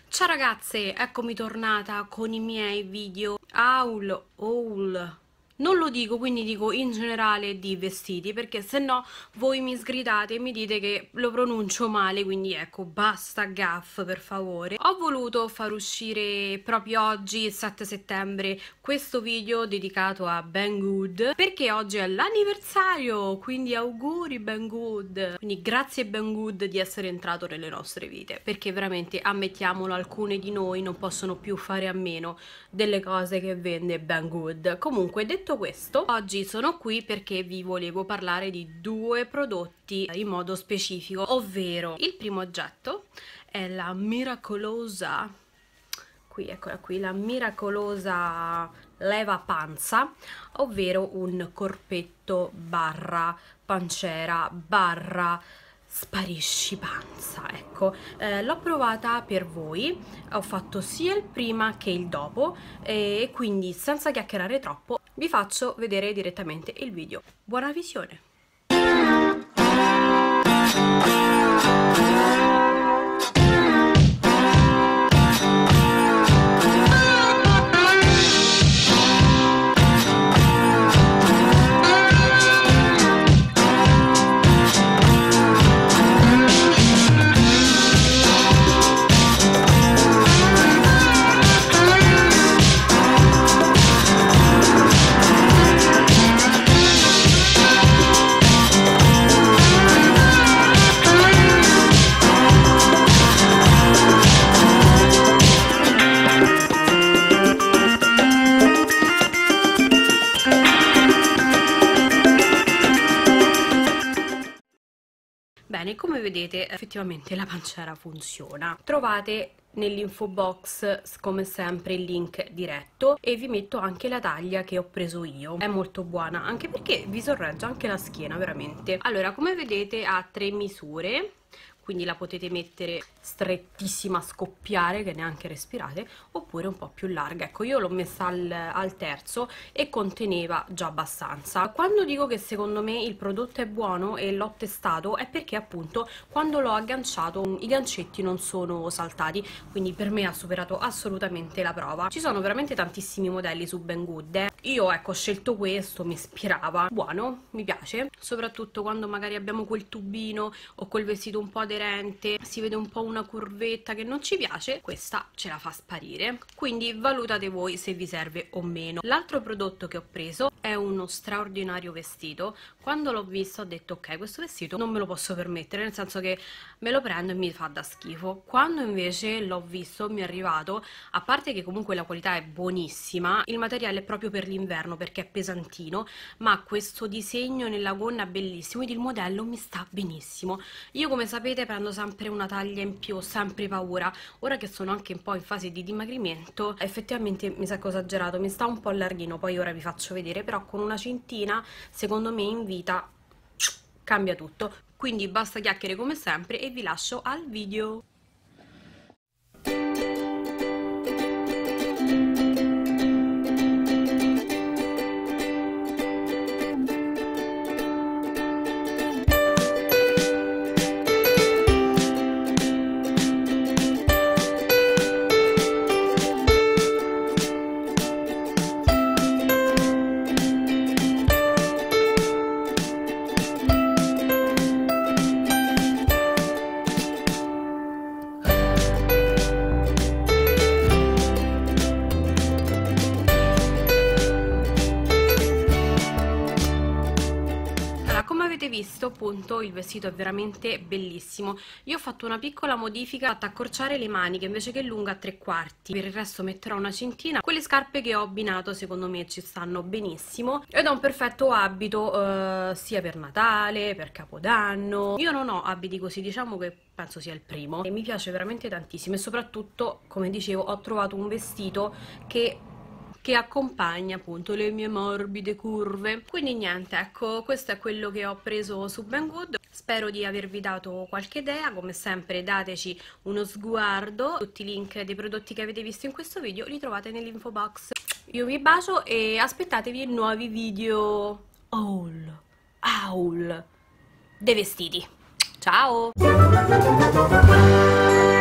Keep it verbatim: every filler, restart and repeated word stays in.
Ciao ragazze, eccomi tornata con i miei video haul, haul. Non lo dico, quindi dico in generale di vestiti, perché se no voi mi sgridate e mi dite che lo pronuncio male, quindi ecco, basta gaff per favore. Ho voluto far uscire proprio oggi, il sette settembre, questo video dedicato a Banggood, perché oggi è l'anniversario, quindi auguri Banggood. Quindi grazie Banggood di essere entrato nelle nostre vite, perché veramente, ammettiamolo, alcune di noi non possono più fare a meno delle cose che vende Banggood. Comunque, detto questo, oggi sono qui perché vi volevo parlare di due prodotti in modo specifico, ovvero il primo oggetto è la miracolosa, qui eccola qui, la miracolosa leva panza, ovvero un corpetto barra pancera barra sparisci panza. Ecco, eh, l'ho provata per voi, ho fatto sia il prima che il dopo e quindi senza chiacchierare troppo vi faccio vedere direttamente il video. Buona visione! Bene, come vedete effettivamente la pancera funziona. Trovate nell'info box come sempre il link diretto e vi metto anche la taglia che ho preso io. È molto buona anche perché vi sorregge anche la schiena veramente. Allora, come vedete ha tre misure, quindi la potete mettere strettissima a scoppiare che neanche respirate, oppure un po' più larga. Ecco, io l'ho messa al, al terzo e conteneva già abbastanza. Quando dico che secondo me il prodotto è buono e l'ho testato è perché appunto quando l'ho agganciato i gancetti non sono saltati, quindi per me ha superato assolutamente la prova. Ci sono veramente tantissimi modelli su Banggood, eh. Io ecco ho scelto questo, mi ispirava, buono, mi piace, soprattutto quando magari abbiamo quel tubino o quel vestito un po' aderente, si vede un po' una curvetta che non ci piace, questa ce la fa sparire, quindi valutate voi se vi serve o meno. L'altro prodotto che ho preso è uno straordinario vestito. Quando l'ho visto ho detto ok, questo vestito non me lo posso permettere, nel senso che me lo prendo e mi fa da schifo. Quando invece l'ho visto mi è arrivato, a parte che comunque la qualità è buonissima, il materiale è proprio per l'inverno perché è pesantino, ma questo disegno nella gonna è bellissimo ed il modello mi sta benissimo. Io come sapete prendo sempre una taglia in più, ho sempre paura. Ora che sono anche un po' in fase di dimagrimento, effettivamente mi sa che ho esagerato, mi sta un po' larghino, poi ora vi faccio vedere, però con una cintina secondo me in vita cambia tutto. Quindi basta chiacchiere come sempre e vi lascio al video. Visto appunto il vestito è veramente bellissimo. Io ho fatto una piccola modifica, ho fatto accorciare le maniche invece che lunga a tre quarti, per il resto metterò una cintina. Quelle scarpe che ho abbinato secondo me ci stanno benissimo ed è un perfetto abito eh, sia per Natale, per Capodanno. Io non ho abiti così, diciamo che penso sia il primo e mi piace veramente tantissimo e soprattutto, come dicevo, ho trovato un vestito che che accompagna appunto le mie morbide curve. Quindi niente, ecco, questo è quello che ho preso su Banggood. Spero di avervi dato qualche idea, come sempre dateci uno sguardo. Tutti i link dei prodotti che avete visto in questo video li trovate nell'info box. Io vi bacio e aspettatevi nuovi video haul, haul dei vestiti. Ciao!